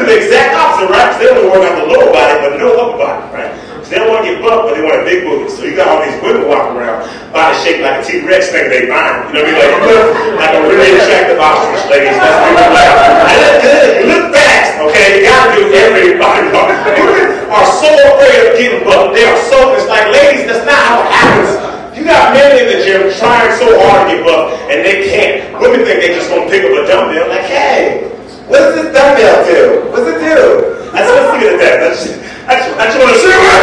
do the exact opposite, right? Because they only work out the lower body, but no upper body, right? So they don't want to get bumped, but they want a big booty. So you got all these women walking around, body shaped like a T-Rex thing they find. You know what I mean? Like you look like a really attractive ostrich, ladies. That's what you like. I look good. You look fast, okay? You gotta do every body part. Women are so afraid of getting bumped. They are so, it's like, ladies, that's not how it happens. You got men in the gym trying so hard to get buffed, and they can't. Women think they just gonna pick up a dumbbell, like, hey, what does this dumbbell do? What's it do? I just want to look at that. I just want to see